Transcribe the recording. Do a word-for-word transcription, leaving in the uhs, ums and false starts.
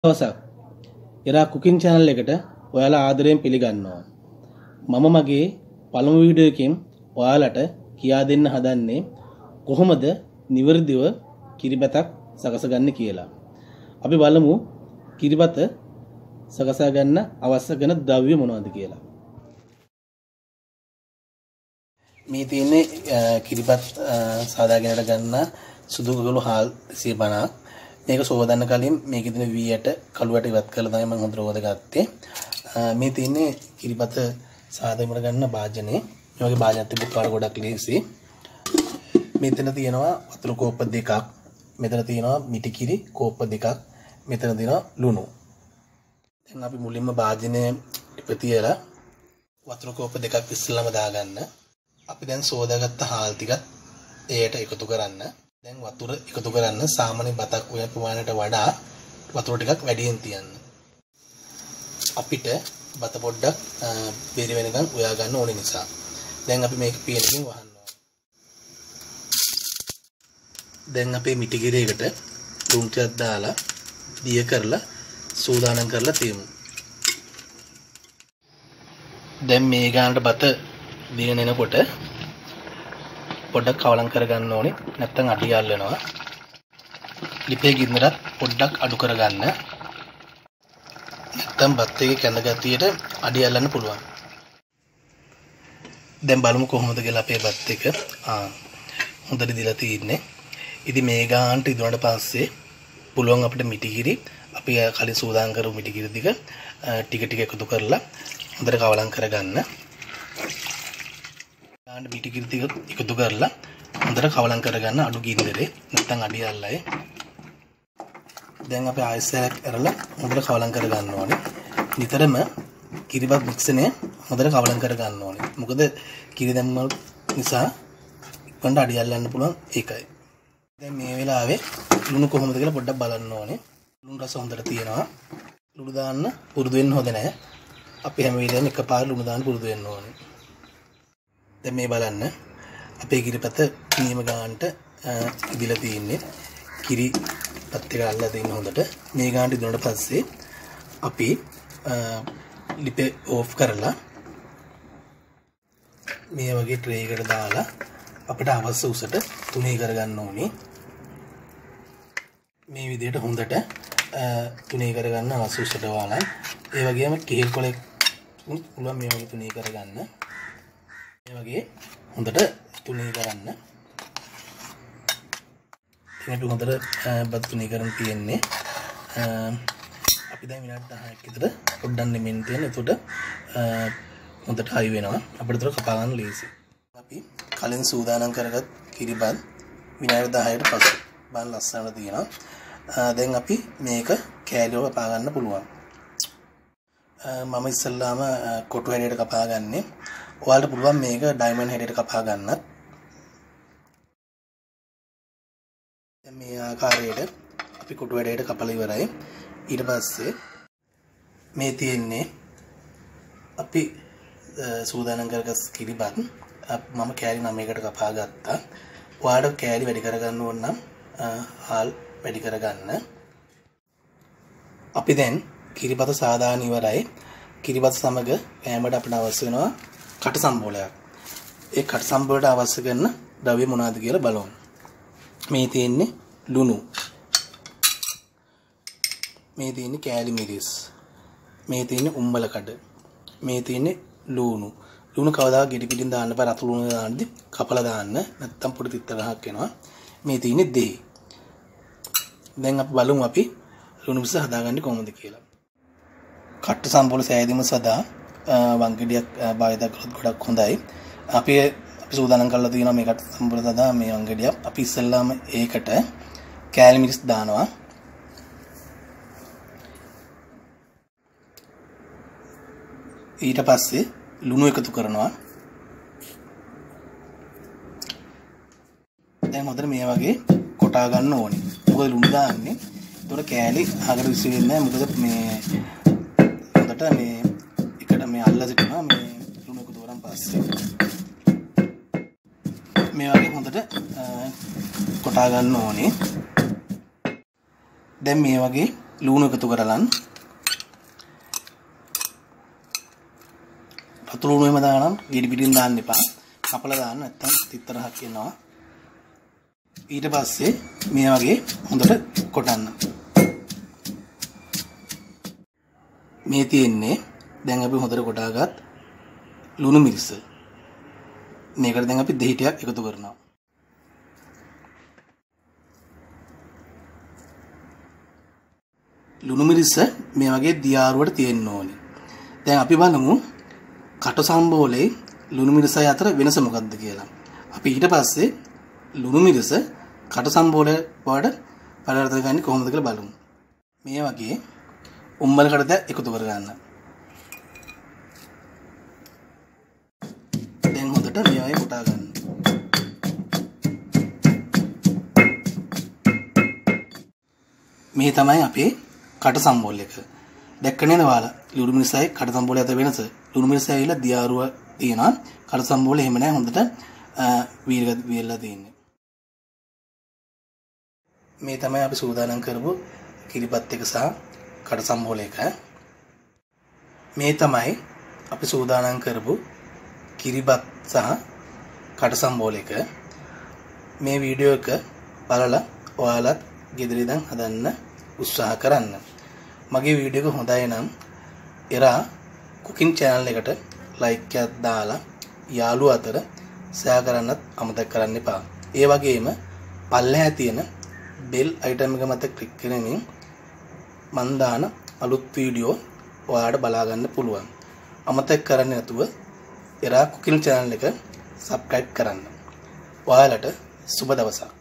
දවසක් ඉරා cooking channel එකට ඔයාලා ආදරයෙන් පිළිගන්නවා. මම මගේ පළමු වීඩියෝ එකෙන් ඔයාලට කියා දෙන්න හදන්නේ කොහොමද නිවර්දිව කිරිබතක් සකසගන්නේ කියලා. අපි බලමු කිරිබත සකසා ගන්න අවශ්‍ය කරන ද්‍රව්‍ය මොනවද කියලා. මේ තියෙන්නේ කිරිබත් සාදාගෙනට ගන්න සුදු කළු හාල් සිය පනහක්. මේක සෝදන්න කලින් මේකේ තියෙන වී යට කළුවට ඉවත් කරලා තමයි මම හොඳට හොදගත්තේ. මේ තියෙන්නේ කිරිබත සාදාගෙන ගන්න භාජනේ. මේ වගේ භාජනයක් තිබුත් කාඩ ගොඩක් ලේසි. මෙතන තියෙනවා වතුර කෝප්ප දෙකක්. මෙතන තියෙනවා මිටි කිරි කෝප්ප දෙකක්. මෙතන තියෙනවා ලුණු. දැන් අපි මුලින්ම භාජනේ ඉපතියලා වතුර කෝප්ප දෙකක් ඉස්සෙල්ලාම දාගන්න. අපි දැන් සෝදාගත්ත හාල් ටිකත් එයට එකතු කරන්න. දැන් වතුර එකතු කරන්න සාමාන්‍ය බතක් උයන ප්‍රමාණයට වඩා වතුර ටිකක් වැඩියෙන් තියන්න. අපිට බත පොඩ්ඩක් බෙරි වෙනකන් උයා ගන්න ඕනේ නිසා. දැන් අපි මේක පියනකින් වහන්න ඕනේ. දැන් අපේ මිටි කිරියකට ලුණු ටිකක් දාලා දිය කරලා සූදානම් කරලා තියමු. දැන් මේ ගානට බත දියන එනකොට පොඩ්ඩක් කවලම් කරගන්න ඕනේ. නැත්නම් අඩිය අල්ලනවා. ලිපේ ගින්නරත් පොඩ්ඩක් අඩු කරගන්න. නැත්නම් බත් එකේ කැඳ ගතියට අඩිය අල්ලන්න පුළුවන්. දැන් බලමු කොහොමද කියලා අපේ බත් එක. ආ හොඳට දිලා තියෙන්නේ. ඉතින් මේ ගානට ඉදුණාට පස්සේ පුළුවන් අපිට මිටිකිරි අපි කලින් සූදානම් කරපු මිටිකිරි ටික ටික ටික එකතු කරලා හොඳට කවලම් කරගන්න. ගානට මිටිකිරි ටික එකතු කරලා හොඳට කවලම් කරගන්න අඩු ගින්දරේ නැත්නම් අඩිය අල්ලයි. දැන් අපි ආයසයක් ඇරලා හොඳට කවලම් කරගන්න ඕනේ. නිතරම කිරිබත් මික්සනේ හොඳට කවලම් කරගන්න ඕනේ. මොකද කිරි දැම්ම නිසා ඉක්මනට අඩිය අල්ලන්න පුළුවන් ඒකයි. දැන් මේ වෙලාවේ ලුණු කොහොමද කියලා පොඩ්ඩක් බලන්න ඕනේ. ලුණු රස හොඳට තියෙනවා. ලුණු දාන්න පුරුදු වෙන්න හොඳ නැහැ. අපි හැම වෙලේම එකපාර ලුණු දාන්න පුරුදු වෙන්න ඕනේ. දැන් මේ බලන්න අපේ කිරිපත නියම ගානට ඉදිලා තියෙන්නේ. කිරි පත් එක අල්ලලා දෙන්න හොඳට. මේ ගානට ඉදුණාට පස්සේ අපි ලිපේ ඕෆ් කරලා මේ වගේ ට්‍රේ එකට දාලා අපිට අවශ්‍ය උසට තුනී කරගන්න ඕනේ. මේ විදිහට හොඳට තුනී කරගන්න අවශ්‍ය උසට වාලා. ඒ වගේම කෙහෙල් කොලේ පුළුවන් මේ වගේ තුනී කරගන්න. මේ වගේ හොඳට තුනී කරන්න. ඉතින් හොඳට බත් තුනී කරන් තියෙන්නේ. අපි දැන් විනාඩි දහයක් විතර පොඩ්ඩක් නෙමෙන්න තියෙන. එතකොට හොඳට හයි වෙනවා. අපිට උතර කපා ගන්න ලේසි. අපි කලින් සූදානම් කරගත් කිරිබත් විනාඩි දහයකට පස්සේ බාන ලස්සනට තියෙනවා. දැන් අපි මේක කෑලියව කපා ගන්න පුළුවන්. මම ඉස්සල්ලාම කොටු හැඩයට කපා ගන්නේ. ඔයාලට පුළුවන් මේක ඩයමන්ඩ් හැඩයට කපා ගන්නත්. දැන් මේ ආකාරයට අපි කොටු හැඩයට කපලා ඉවරයි. ඊට පස්සේ මේ තියෙන්නේ අපි සූදානම් කරගත් කිරිබත් මම කෑලි නවයකට කපා ගත්තා. ඔයාලට කෑලි වැඩි කරගන්න ඕන නම් හාල් වැඩි කරගන්න. අපි දැන් කිරිබත සාදාන ඉවරයි. කිරිබත් සමග කෑමට අපිට අවශ්‍ය වෙනවා කට සම්බෝලයක්. ඒ කට සම්බෝලයට අවශ්‍ය කරන ද්‍රව්‍ය මොනවද කියලා බලමු. මේ තියෙන්නේ ලුණු. මේ තියෙන්නේ කෑලි මිරිස්. මේ තියෙන්නේ උම්බල කඩ. මේ තියෙන්නේ ලුණු. ලුණු කවදා ගෙඩි පිටින් දාන්න බෑ. රතු ලුණු දාන්නදී කපලා දාන්න. නැත්තම් පොඩි තිත්ත ගහක් එනවා. මේ තියෙන්නේ දෙහි. දැන් අපි බලමු අපි ලුණු මිස හදාගන්නේ කොහොමද කියලා. කට්ට සම්බෝල සෑදීම සදා වංගෙඩියක් භාවිත කළොත් ගොඩක් හොඳයි. අපි අපි සූදානම් කරලා තියෙනවා මේ කට්ට සම්බෝල සදා මේ වංගෙඩිය. අපි ඉස්සෙල්ලාම ඒකට කෑලි මිරිස් දානවා. ඊට පස්සේ ලුණු එකතු කරනවා. දැන් හොඳට මේ වගේ කොටා ගන්න ඕනේ. මොකද ලුණු දාන්නේ. ඒතකොට කෑලි අගට විසි වෙන්නේ නැහැ. මොකද මේ හොඳට මේ එකට මේ අල්ල සිටිනවා මේ ලුණු එකතු කරන් පස්සේ. මේ වගේ හොඳට කොටා ගන්න ඕනේ. දැන් මේ වගේ ලුණු එකතු කරලන් රතු ලුණු එහෙම දානම් ගෙඩි පිටින් දාන්න එපා. කපලා දාන්න නැත්නම් තිත්තරහක් එනවා. ඊට පස්සේ මේ වගේ හොඳට කොටන්න. මේ තියෙන්නේ දැන් අපි හොඳට කොටාගත් ලුණු මිරිස්. මේකට දැන් අපි දෙහි ටිකක් එකතු කරනවා. ලුණු මිරිස් මේ වගේ දියාරුවට තියෙන්න ඕනේ. දැන් අපි බලමු කට සම්බෝලේ ලුණු මිරිසයි අතර වෙනස මොකක්ද කියලා. අපි ඊට පස්සේ ලුණු මිරිස කට සම්බෝලේ වලට පරිවර්තන කරන්නේ කොහොමද කියලා බලමු. මේ වගේ උම්මල කඩද එකතු කර ගන්න. දැන් හොඳට මේ වගේ කොටා ගන්න. මේ තමයි අපේ කට සම්බෝල එක. දැක්ක නේද ඔයාලා? ලුණු මිරිසයි කට සම්බෝලේ අතර වෙනස. ලුණු මිරිසයි ඇවිල්ලා දියාරුව තියෙනවා. කට සම්බෝලේ එහෙම නැහැ හොඳට වීලගත් වීලලා තියෙන්නේ. මේ තමයි අපි සූදානම් කරපු කිරිබත් එක සහ කට සම්බෝල එක. මේ තමයි අපි සූදානම් කරපු කිරිබත් සහ කට සම්බෝල එක. මේ වීඩියෝ එක බලලා ඔයාලත් ගෙදර ඉඳන් හදන්න උත්සාහ කරන්න. මගේ වීඩියෝ එක හොඳයි නම් එරා කුකින් channel එකට like එකක් දාලා යාළුවෝ අතර share කරන්නත් අමතක කරන්න එපා. ඒ වගේම පල්ලෙහා තියෙන bell icon එක මත click කරමින් මන් දාන අලුත් වීඩියෝ ඔයාලට බලා ගන්න පුළුවන්. අමතක කරන්නේ නැතුව එරා කුකින් channel එක subscribe කරන්න. ඔයාලට සුබ දවසක්.